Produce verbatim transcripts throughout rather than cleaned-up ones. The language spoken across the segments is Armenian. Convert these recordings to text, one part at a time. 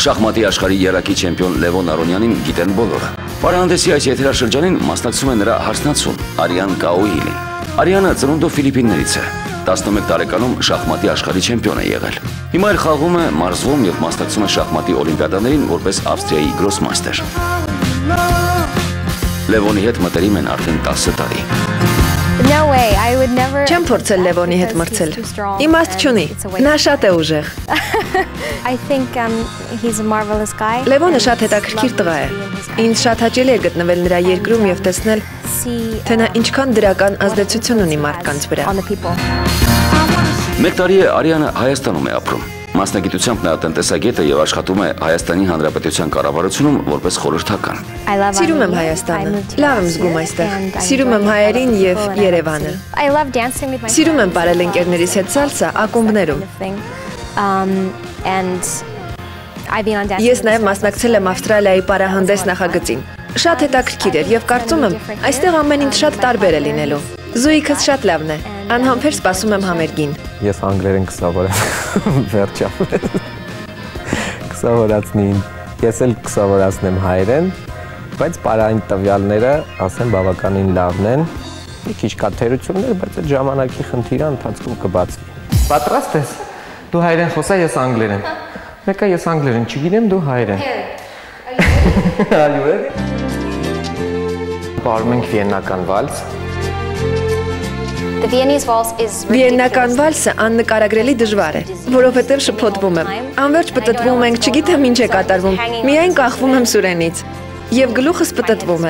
Շախմատի աշխարհի երակի չեմպիոն Լևոն Արոնյանին գիտեն բոլորը։ Պարահանդեսի այս եթերաշրջանին մասնակցում է նրա հարսնացուն Արիան Սուրենը։ Արիանը ծնունդով Ֆիլիպիններից է, տասնմեկ տարեկանում շախմատի աշխարհի չեմպիոն է եղել։ Հիմա էլ խաղում է, մարզվում եւ մասնակցում է շախմատի օլիմպիադաներին որպես Ավստրիայի գրոսմաստեր։ Լևոնի հետ մտերիմ են արդեն տասը տարի։ Չեմ փորձել Լևոնի հետ մրցել։ Իմաստ չունի, նա շատ է ուժեղ։ Լևոնը շատ հետաքրքիր տղա է։ Ինձ շատ հաճելի է գտնվել նրա երկրում եւ տեսնել, թե նա ինչքան դրական ազդեցություն ունի մարդկանց վրա։ Մեկ տարի է Արիանը Հայաստանում է ապրում։ Մասնագիտությամբ նա տնտեսագետ է եւ աշխատում է Հայաստանի Հանրապետության կառավարությունում որպես խորհրդական։ Սիրում եմ Հայաստանը, լավ եմ զգում այստեղ։ Սիրում եմ հայերին եւ Երևանը։ Սիրում եմ բարել ընկերներիս հետ սալսա ակումբներում։ Ես նաեւ մասնակցել եմ Ավստրալիայի պարահանդես նախագծին։ Շատ հետաքրքիր էր եւ կարծում եմ, այստեղ ամեն ինչ շատ տարբեր է լինելու։ Զույգս շատ լավն է։ Անհամբեր սպասում եմ համերգին։ Ես անգլերեն կսովորեմ վերջապես։ Կսովորացնին։ Ես էլ կսովորացնեմ հայերեն, բայց պարային տվյալները, ասեմ, բավականին լավն են։ Մի քիչ կա թերություններ, բայց այդ ժամանակի խնդիրը ընթացքում կբացվի։ Պատրաստ ես։ Դու հայերեն խոսա, ես անգլերեն։ Մեկը ես անգլերեն չգիտեմ, դու հայերեն։ Այո։ Պարում ենք վիեննական վալս։ Վիեննական վալսը աննկարագրելի դժվար է, որովհետև շփոթվում եմ։ Անverջ պտտվում ենք, չգիտեմ ինչ է կատարվում, միայն կախվում եմ Սուրենից։ Եվ գլուխս պտտվում է։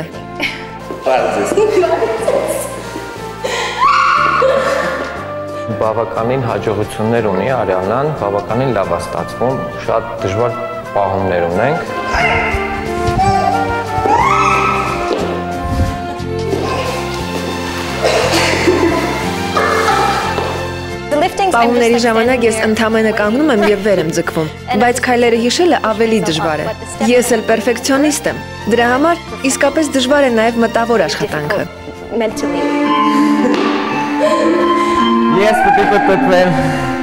Բավականին հաջողություններ ունի Արիանան, բավականին լավ է ստացվում, շատ դժվար պահումներ ունենք։ Պահումների ժամանակ ես ընդամենը կանգնում եմ եւ վեր եմ ձգվում, բայց քայլերը հիշելը ավելի դժվար է։ Ես էլ պերֆեկցիոնիստ եմ։ Դրա համար իսկապես դժվար է նաեւ մտավոր աշխատանքը։ Ես պետք է պտտվեմ։